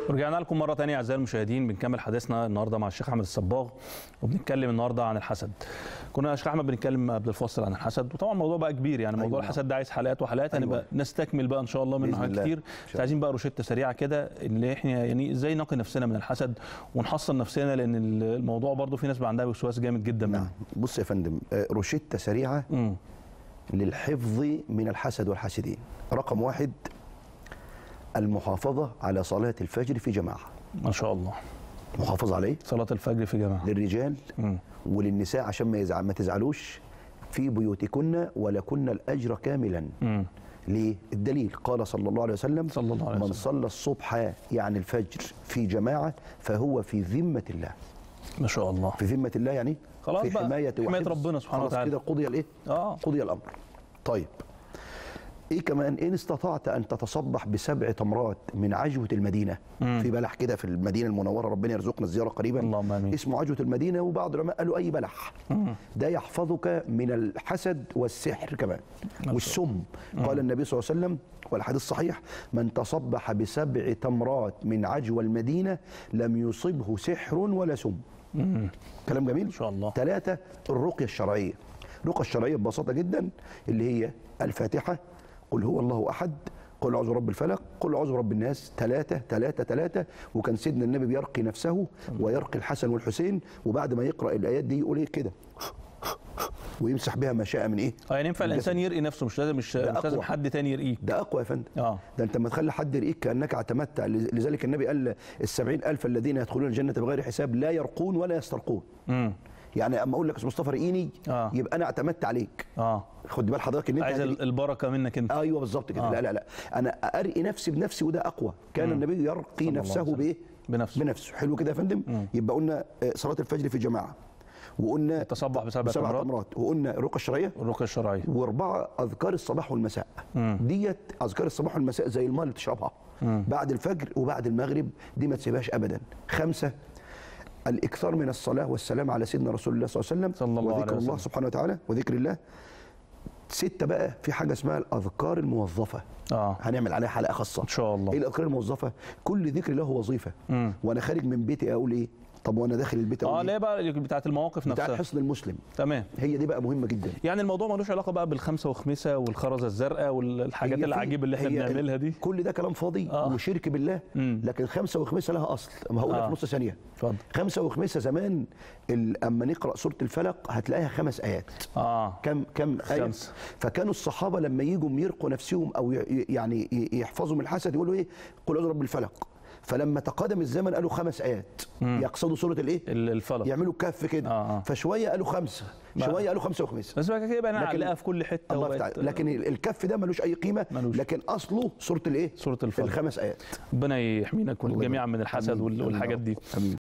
رجعنا لكم مرة تانية أعزائي المشاهدين، بنكمل حديثنا النهاردة مع الشيخ أحمد الصباغ، وبنتكلم النهاردة عن الحسد. كنا يا شيخ أحمد بنتكلم قبل الفصل عن الحسد، وطبعا الموضوع بقى كبير، يعني موضوع الحسد ده عايز حلقات وحلقات، هنبقى نستكمل بقى إن شاء الله منه حاجات كتير. بس عايزين بقى روشتة سريعة كده اللي احنا يعني ازاي نقي نفسنا من الحسد ونحصن نفسنا، لأن الموضوع برضه في ناس بقى عندها وسواس جامد جدا منه. بص يا فندم، روشتة سريعة للحفظ من الحسد والحاسدين. رقم 1، المحافظة على صلاة الفجر في جماعة. ما شاء الله. محافظة عليه صلاة الفجر في جماعة للرجال وللنساء، عشان ما تزعلوش، في بيوتكن ولكن الأجر كاملا. ليه؟ الدليل قال صلى الله عليه وسلم: من صلى الصبح يعني الفجر في جماعة فهو في ذمة الله. ما شاء الله. في ذمة الله يعني خلاص في حماية ربنا سبحانه وتعالى. كده قضي الايه؟ قضي الأمر. طيب ايه كمان؟ ان استطعت ان تتصبح ب7 تمرات من عجوة المدينة. في بلح كده في المدينة المنورة، ربنا يرزقنا الزيارة قريبا، اللهم آمين، اسمه عجوة المدينة، وبعض العلماء قالوا اي بلح. ده يحفظك من الحسد والسحر كمان والسم. قال النبي صلى الله عليه وسلم والحديث صحيح: من تصبح ب7 تمرات من عجوة المدينة لم يصبه سحر ولا سم. كلام جميل ان شاء الله. 3، الرقية الشرعية. الرقية الشرعية ببساطة جدا اللي هي الفاتحة، قل هو الله أحد، قل أعوذ برب الفلق، قل أعوذ برب الناس، 3 3 3. وكان سيدنا النبي بيرقي نفسه ويرقي الحسن والحسين، وبعد ما يقرأ الآيات دي يقول إيه كده ويمسح بها ما شاء من إيه؟ يعني ينفع الإنسان يرقي نفسه، مش لازم حد تاني يرقيك. ده أقوى يا فندم. ده أنت لما تخلي حد يرقيك كأنك اعتمدت. لذلك النبي قال: 70,000 الذين يدخلون الجنة بغير حساب لا يرقون ولا يسترقون. يعني اما اقول لك يا مصطفى رقيني يبقى انا اعتمدت عليك. خد بال حضرتك ان انت عايز البركه منك انت. ايوه بالظبط كده. لا لا لا، انا ارقي نفسي بنفسي، وده اقوى. كان النبي يرقي نفسه بايه؟ بنفسه. حلو كده يا فندم. يبقى قلنا صلاه الفجر في جماعه، وقلنا التصبح ب7 تمرات، وقلنا الرقيه الشرعيه. و4 اذكار الصباح والمساء. ديت اذكار الصباح والمساء زي الماء اللي بتشربها بعد الفجر وبعد المغرب، دي ما تسيبهاش ابدا. 5، الإكثار من الصلاة والسلام على سيدنا رسول الله صلى الله عليه وسلم وذكر الله سبحانه وتعالى وذكر الله. 6 بقى، في حاجة اسمها الأذكار الموظفة. هنعمل عليها حلقة خاصة إن شاء الله. إيه الأذكار الموظفة؟ كل ذكر له وظيفة. وأنا خارج من بيتي أقول إيه؟ طب وانا داخل البيت ليه بقى بتاعت المواقف نفسها، بتاعت حصن المسلم. تمام. هي دي بقى مهمه جدا. يعني الموضوع ملوش علاقه بقى بالخمسه وخميسه والخرزه الزرقاء والحاجات العجيبه اللي احنا بنعملها دي. كل ده كلام فاضي وشرك بالله. لكن خمسه وخميسه لها اصل. ما هقول لك في نص ثانيه. اتفضل. خمسه وخميسه زمان اما نقرا سوره الفلق هتلاقيها 5 آيات. كم آية؟ 5. فكانوا الصحابه لما يجوا يرقوا نفسهم او يعني يحفظوا من الحسد يقولوا ايه؟ قل اعوذ برب الفلق. فلما تقادم الزمن قالوا 5 آيات يقصدوا سورة الايه؟ الفلق. يعملوا كف كده. فشويه قالوا 5، شويه قالوا 5 وخميسة. بس بقى كده بقى نعلقها في كل حته. لكن الكف ده ملوش اي قيمه. لكن اصله سورة الايه؟ سورة الفلق. ال5 آيات. ربنا يحمينا جميعا من الحسد والحاجات دي.